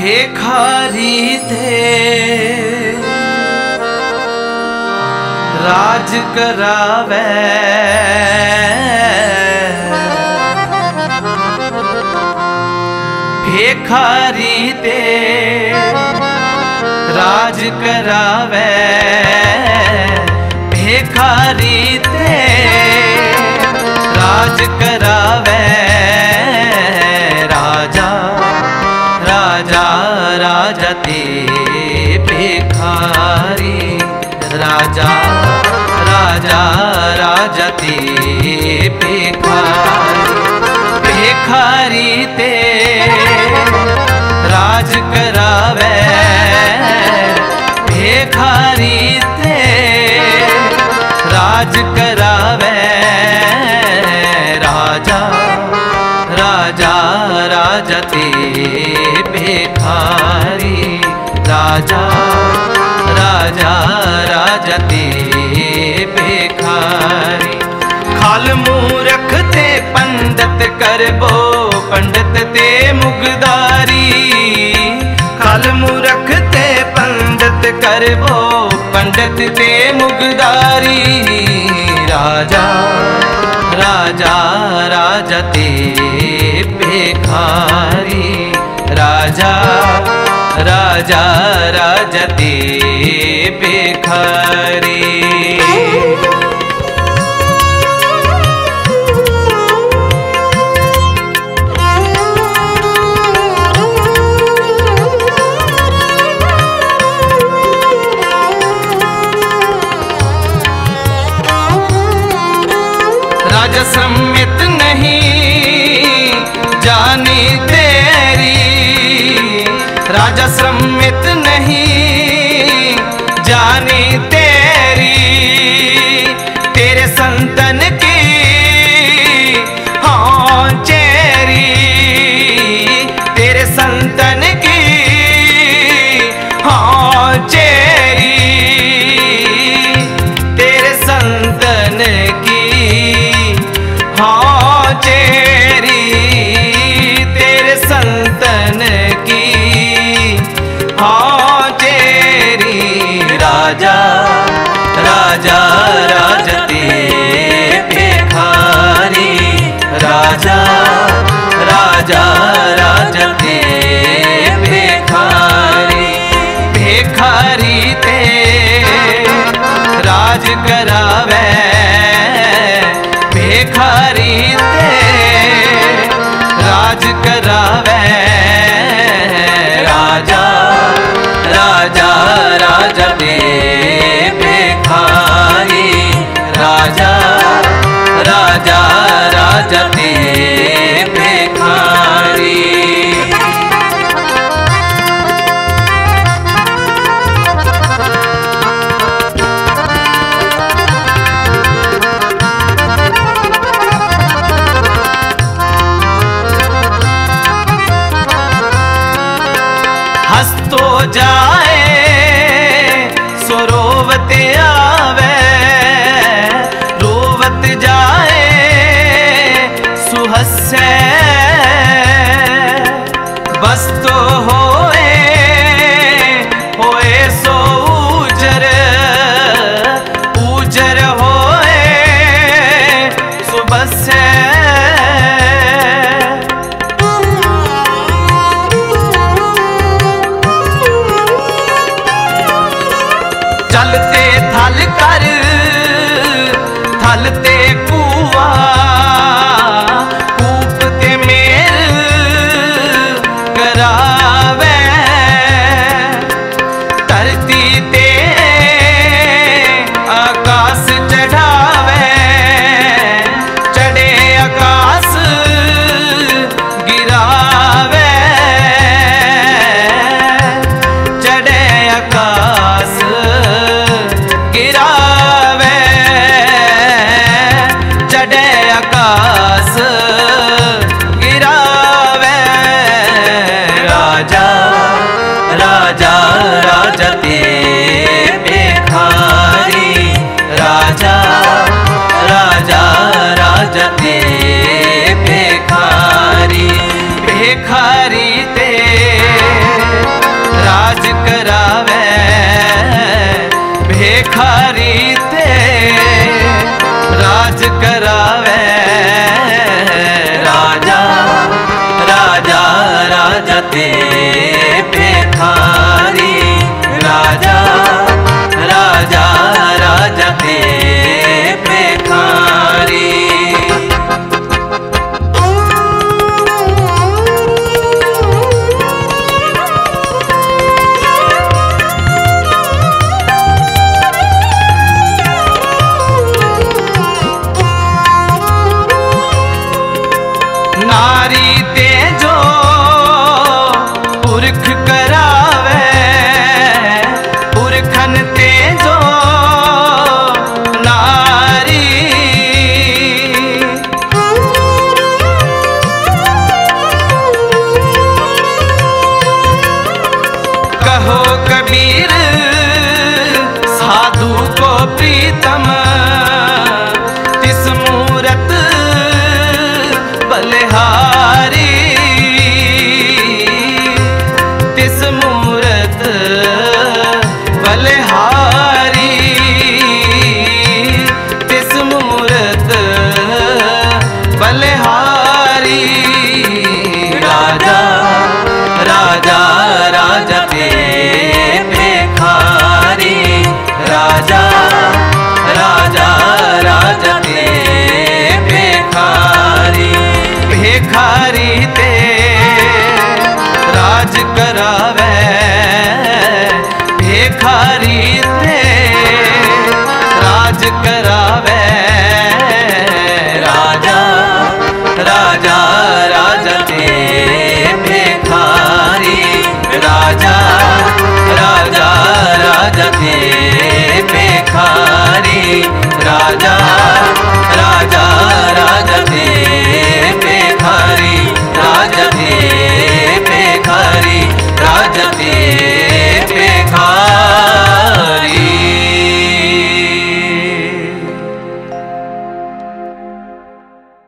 भिखारी ते राज करावे, भिखारी ते राज करावे, भिखारी ते राज करावे। राजा राजा राजा ते भिखारी, राजा राजा राजा ते भिखारी, भिखारी ते राज करावे, भिखारी ते राज करावे। राजा राजा राजा ते भिखारी, राजा राजा राजा ते भिखारी। खाल मूरख ते पंडित करबो, पंडित ते मुगदारी, खाल मूरख ते पंडित करबो, पंडित ते मुगदारी। राजा राजा राजा ते भिखारी, राजा राजा राजा ते भिखारी। राजा सम्मित नहीं जानी तेरी, राजा सम्मित नहीं जानी तेरी। तेरे संतन की हाँ चेरी, तेरे संतन की हाँ चेरी, तेरे संतन की हाँ चेरी, तेरे संतन की हाँ चेरी। राजा राजा राजा ते भिखारी, राजा राजा राजा ते भिखारी, भिखारी ते राज करावे, भिखारी ते राज करावे। राजा राजा राजा ते भिखारी, राजा राजा राजा ते भिखारी। हंसतो जाए सो रोवत आवे, रोवत जाए सुहसे। बस तो होए होए सो ऊजर, ऊजर होए सुबह से। चलते थल कर, थल